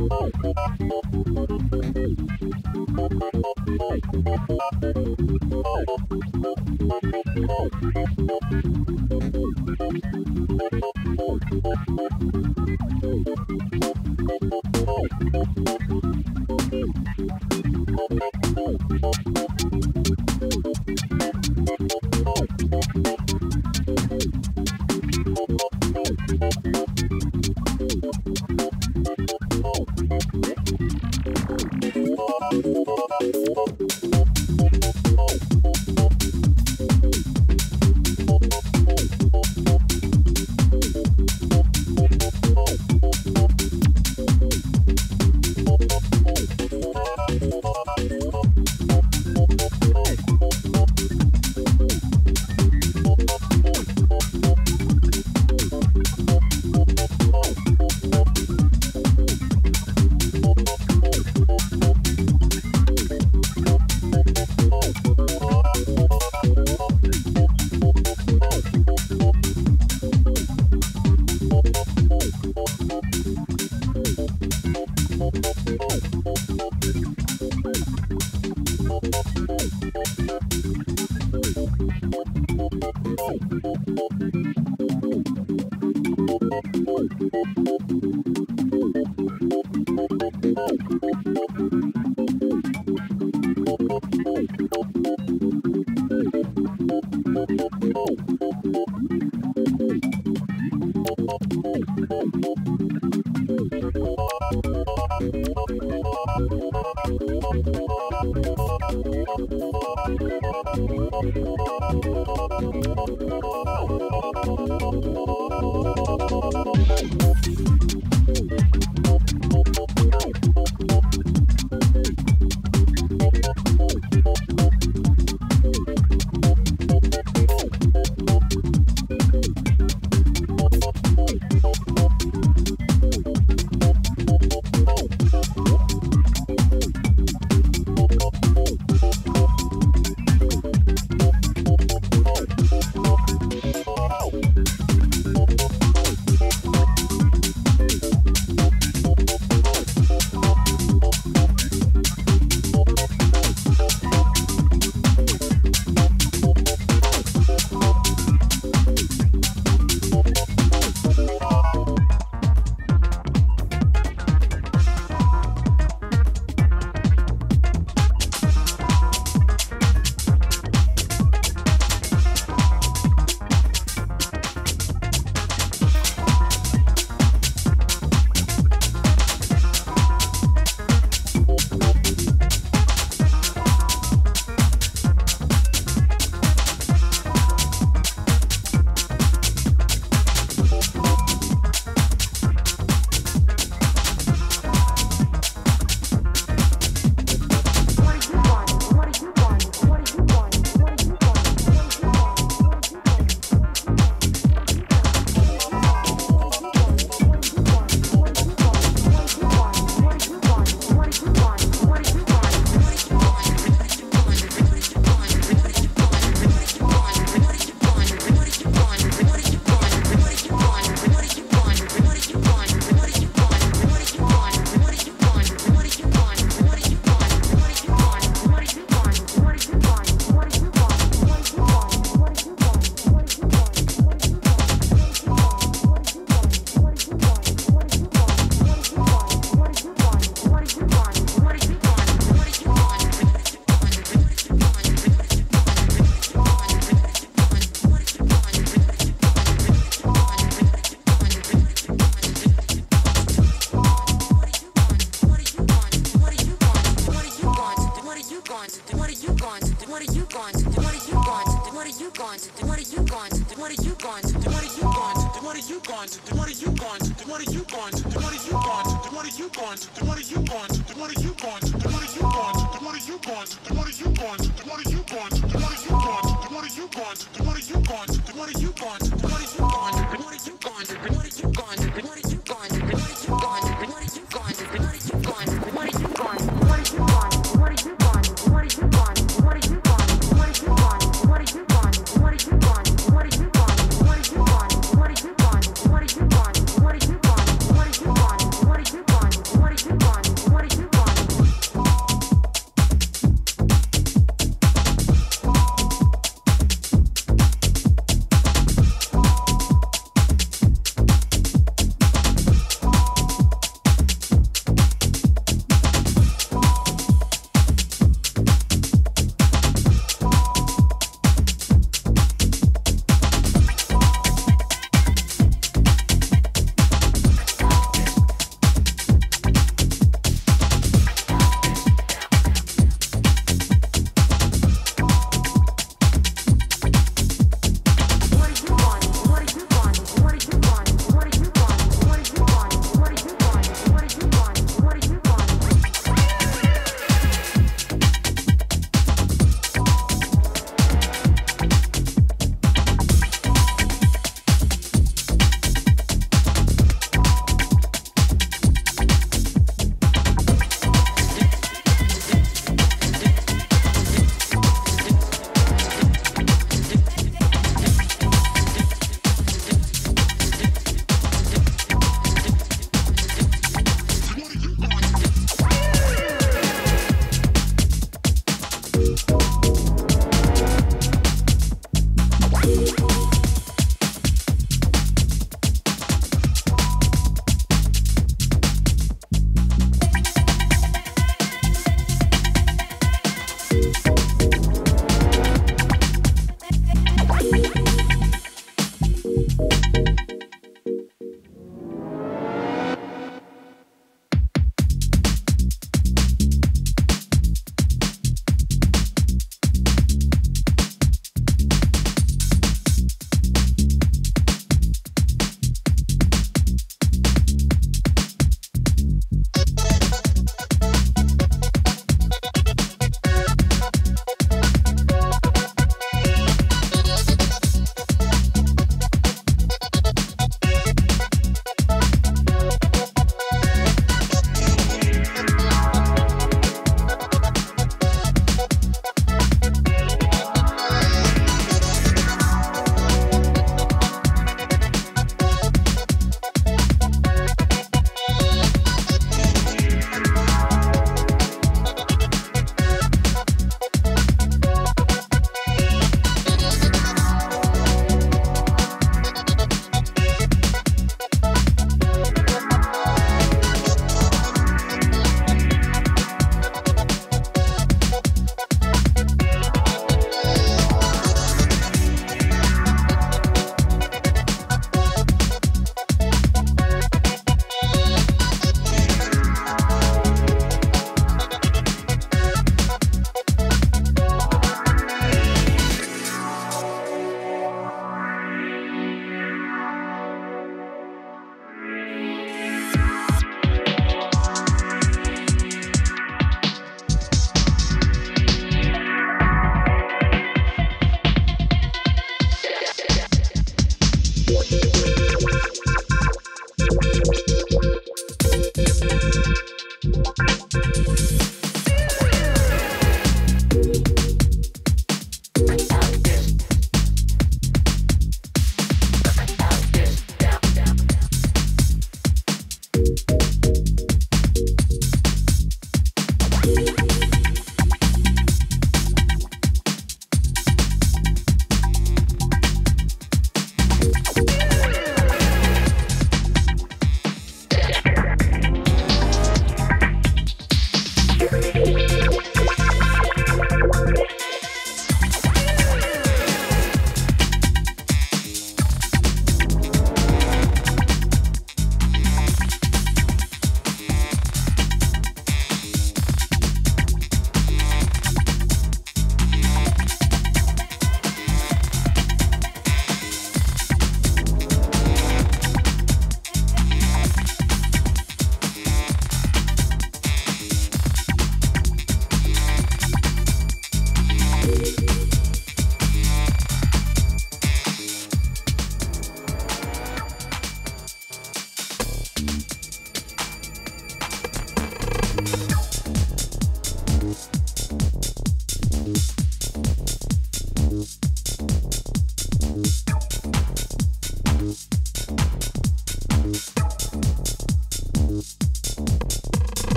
What are you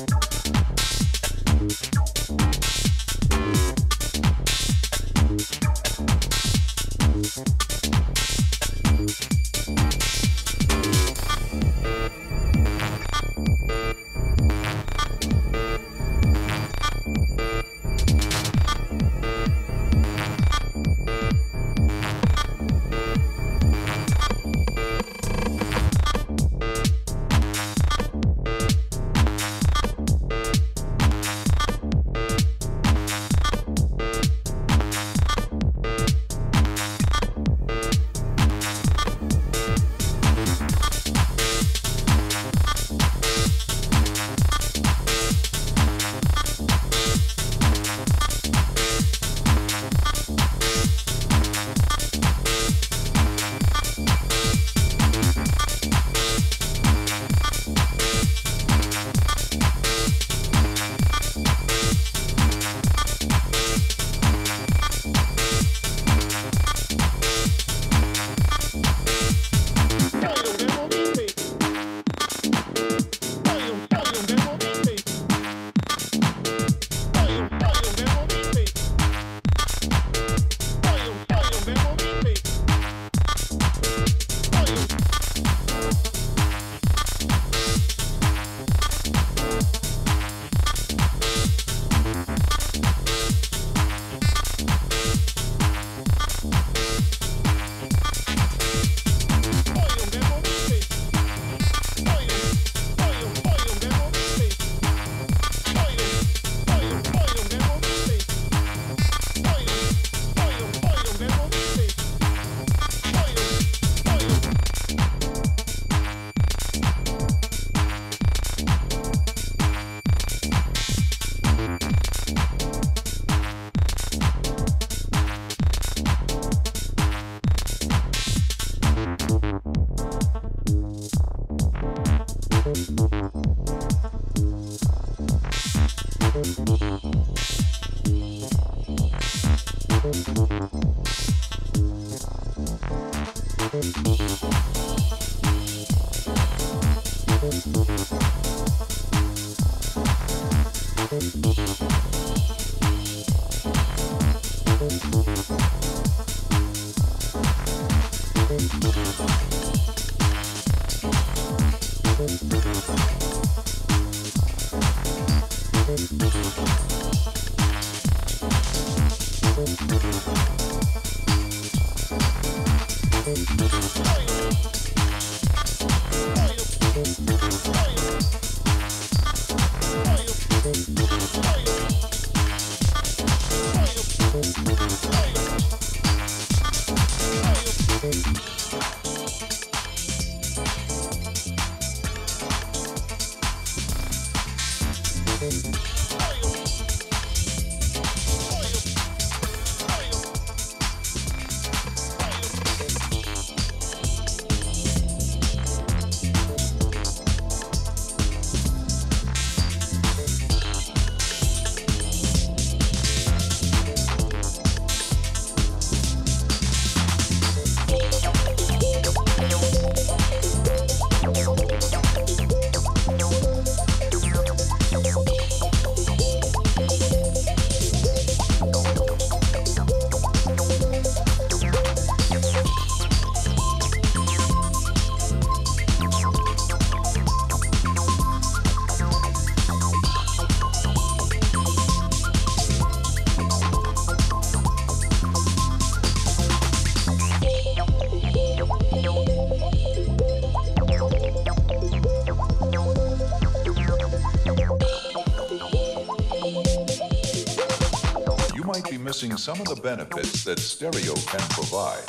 Missing some of the benefits that stereo can provide.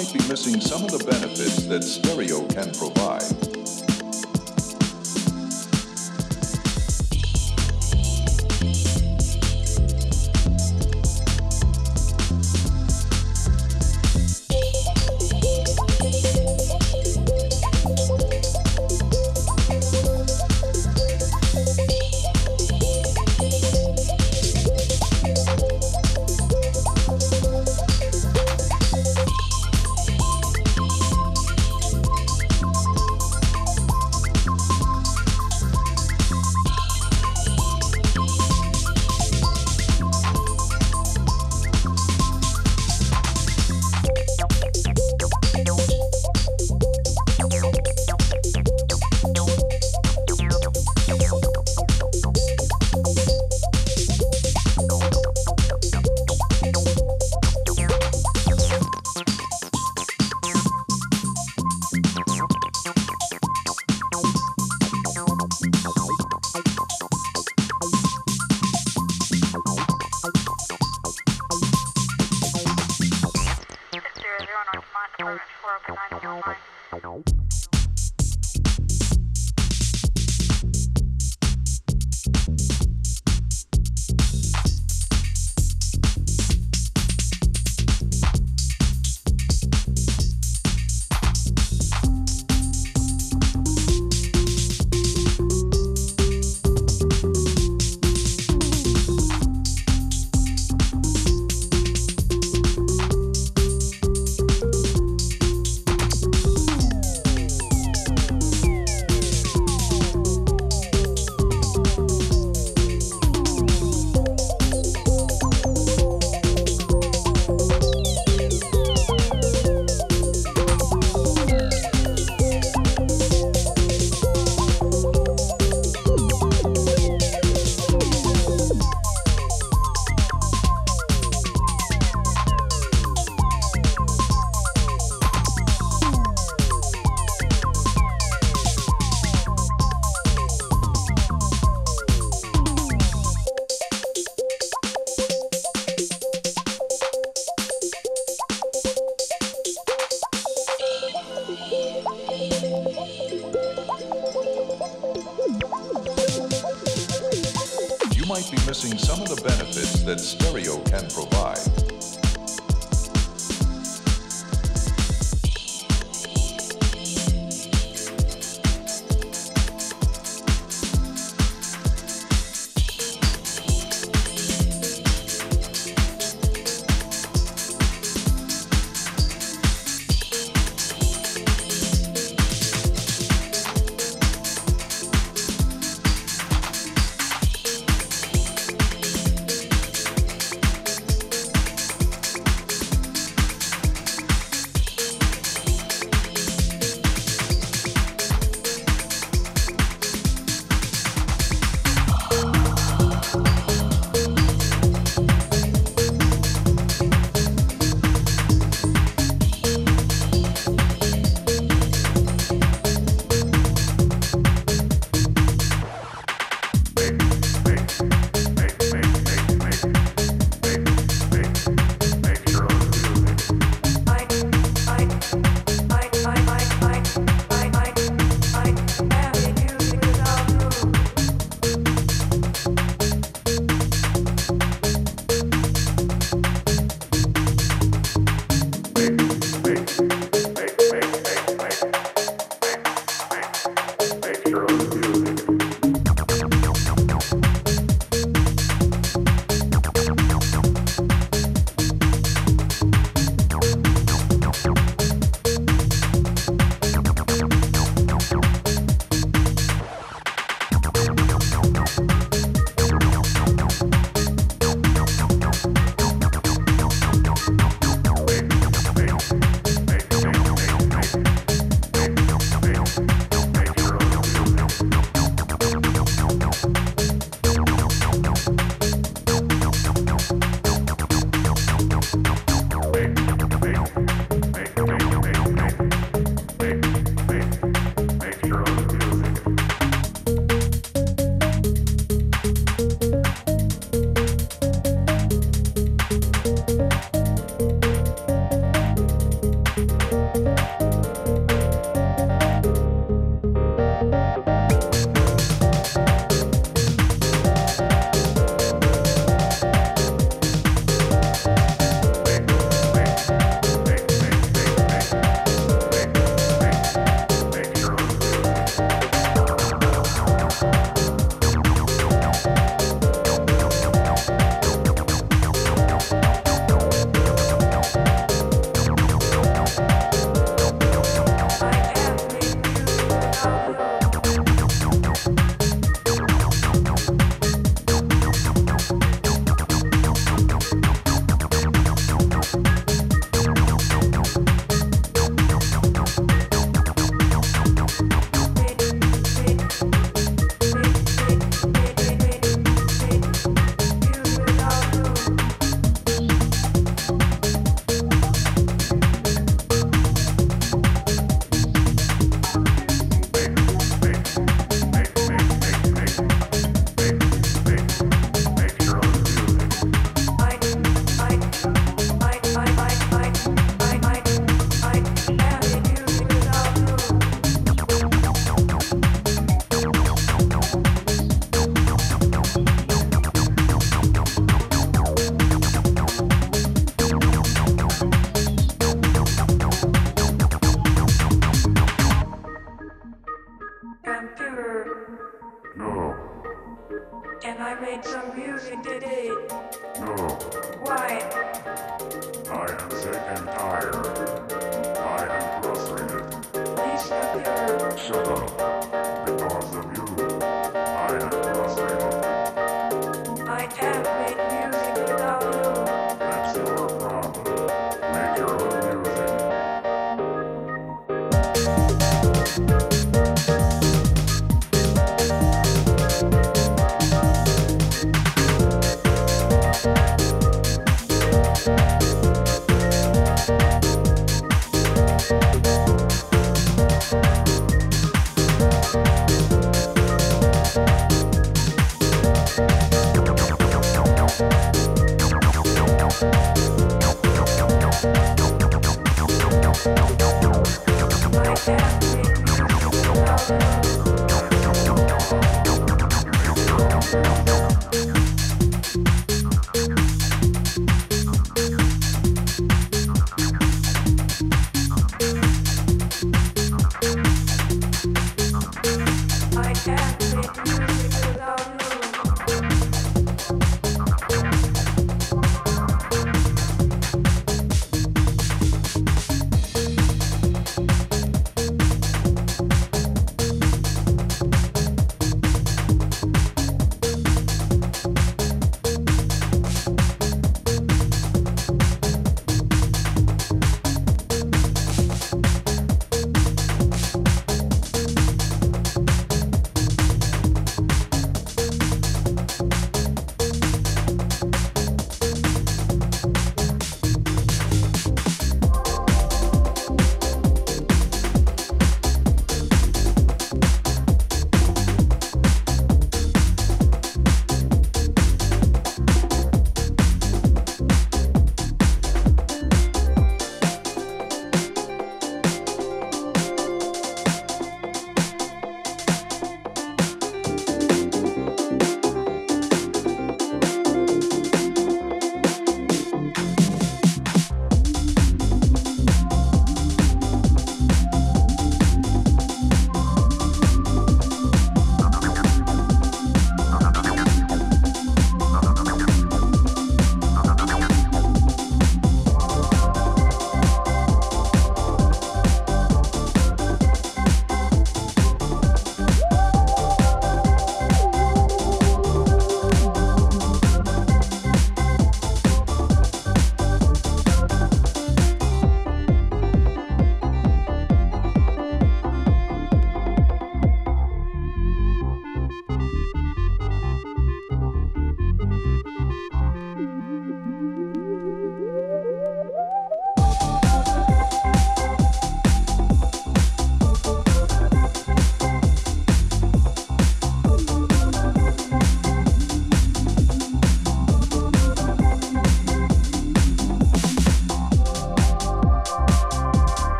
might be missing some of the benefits that stereo can provide. Might be missing some of the benefits that stereo can provide. made some music today. No, Why? I am sick and tired. I am frustrated. Please computer. Shut up. Because of you, I am frustrated. I can't make music without you. That's your problem. Make your own music.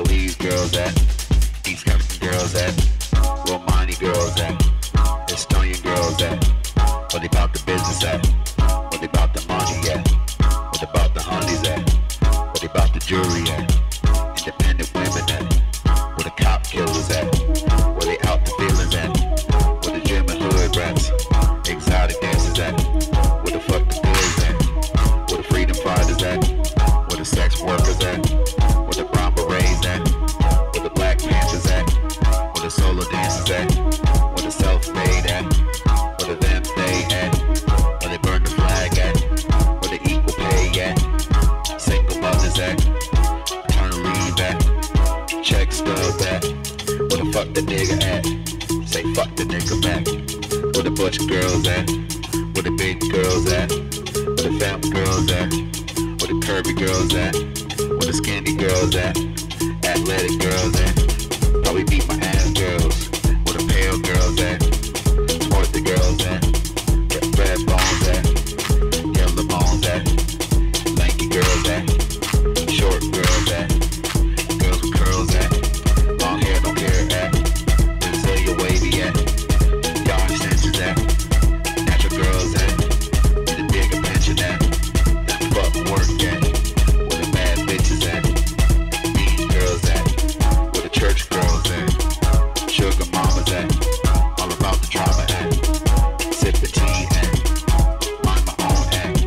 Congolese girls at, East African girls at, Romani girls at, Estonian girls at, what they about the business at, what they about the money at, what they about the honeys at, what they about the jewelry at, independent women at, where the cop killers at, where they out the feelings at, where the gym and hood rats, exotic dancers at, where the fuck the goods at, where the freedom fighters at, where the sex workers at, where the brown berets at, where the black panthers at, where the solo dancers at, where the self-made at, where the them they at, where they burn the flag at, where the equal pay at, single mothers at, paternal leave at, check stub at, where the fuck the nigga at, say fuck the nigga back, where the butch girls at, where the big girls at, where the fat girls at, where the curvy girls at, where the skinny girls at, athletic girls at, probably beat my ass girls, where the pale girls at, sport the girls at, get red bones at, yellow bones at, lanky girls at, short girls at, girls with curls at, long hair don't care at, Brazilian wavy at, y'all extensions at, natural girls at, the bigger pension at, that fuck work at, where the mad bitches at, mean girls at, where the church girls at, sugar mamas at, all about the drama at, sip the tea at, mind my own act,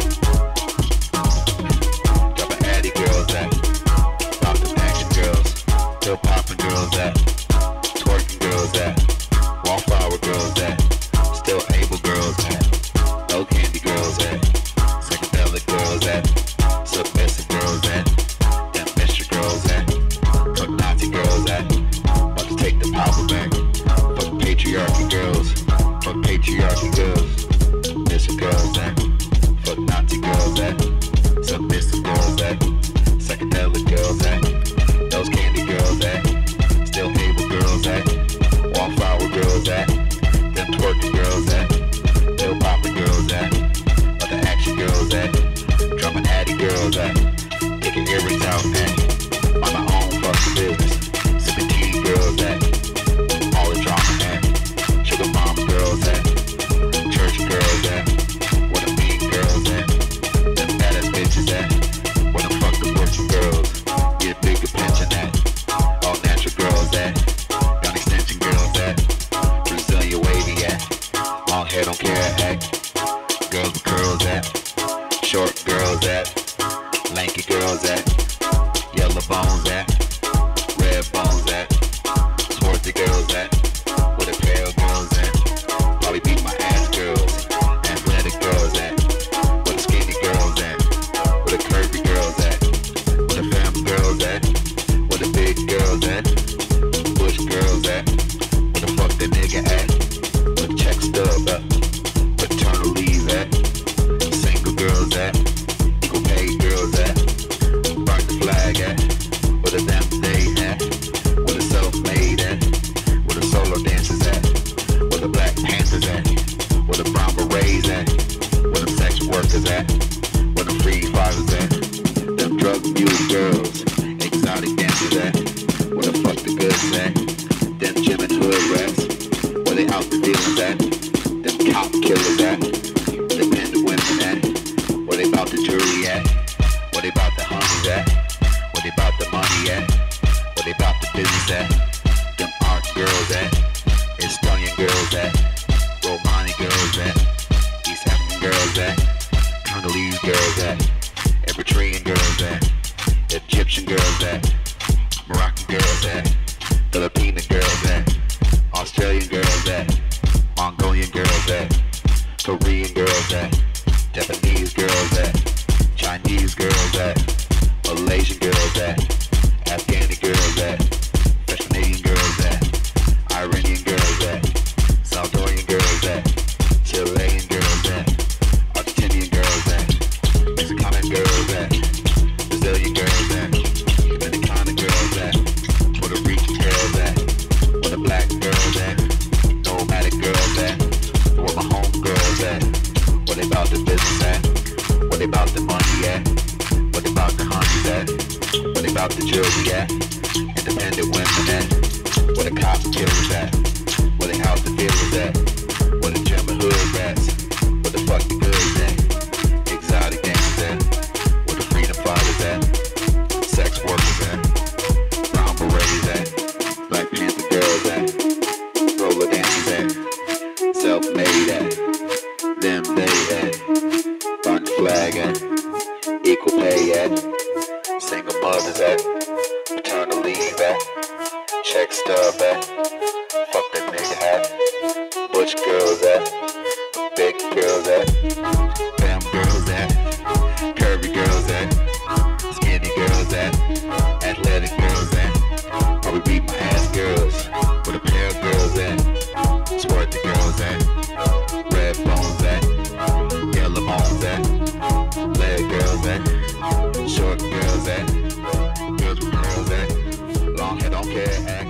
double addy girls at, about the action girls, still popping girls at, twerking girls at, wallflower girls at, still able girls at, no candy girls at, psychedelic girls at, submissive girls at, them Mr. girls at, fuck Nazi girls at, about to take the power back, fuck patriarchy girls, fuck patriarchy girls, Mr. girls at, fuck Nazi girls at, submissive girls at, psychedelic girls at, those candy girls at, still able girls at, wallflower girls at, them twerking girls at, still popping girls at, other action girls at, drumming addy girls at, taking earrings out at, on my own fucking business, sipping tea girls at, all the drama at, sugar mama girls at, church girls at, where the mean girls at, them badass bitches at, where the fuck the working girls, get a bigger pension at, all natural girls at, gun extension girls at, Brazilian wavy at, long hair don't care at, girls with curls at, short girls at, lanky girls at, yellow bones at, red bones at, sporty girls at, where the pale girls at, probably beat my ass girls, athletic girls at, where the skinny girls at, where the curvy girls at, where the femme girls at, where the big girls at, bush girls at, where the fuck the nigga at, where the check stub up, paternal leave at, single girls at, equal pay girls at, burn the flag at, where the damn they at, where the self-made at, where the solo dancers at, where the black panthers at, where the brown berets at, where the sex workers at, where the free fighters at, them drug mule girls, exotic dancers at, where the fuck the goods at, them gym and hood rats, where they out the dealers at, them cop killers at, independent women at, where they about the jewelry at, where they about the honeys at, where they about the money at, where they about the business at, them art girls at, Estonian girls at, Romani girls at, East African girls at, Congolese girls at, Eritrean girls at, Egyptian girls at, Moroccan girls at, Filipino girls at, Australian girls at, Mongolian girls at, Korean girls at, Japanese girls at, Chinese girls at, Malaysian girls at, Afghani girls at, French Canadian girls at, Iranian girls at, Salvadorian girls at, Chilean girls at, Argentinian girls at, Mexican girls at, Brazilian girls at, Dominican girls at, Puerto Rican girls at, where the black girls at, nomadic girls at, where my home girls at, where they about the business at, where they about the money at, where they about the honeys at, where they about the jewelry at, and the poppin' at? Where the cop killers at? Where the house the dealers at? Where the German hood rats? Where the fuck the goods at? Exotic gangsters at? Where the freedom fighters at? Sex workers at? Brown berets at? Black Panther girls at? Roller dancers at? Self-made at? Them they at? Burn the flag at? Equal pay at? Single mothers at? Paternal leave at? Check stub at? Fuck that nigga at? Butch girls at? Big girls at? Fam girls at? Curvy girls at? Skinny girls at? Athletic girls at? Or we beat my ass girls? Where the pair of girls at? Squirt the girls at? Red bones at? Yellow bones at? Leg girls at? Short girls at? Good girls at? Long hair don't care act.